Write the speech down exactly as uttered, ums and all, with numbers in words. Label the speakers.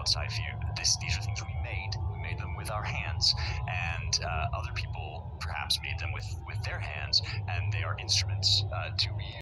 Speaker 1: outside view. This, these are things we made. We made them with our hands, and uh, other people perhaps made them with, with their hands, and they are instruments uh, to be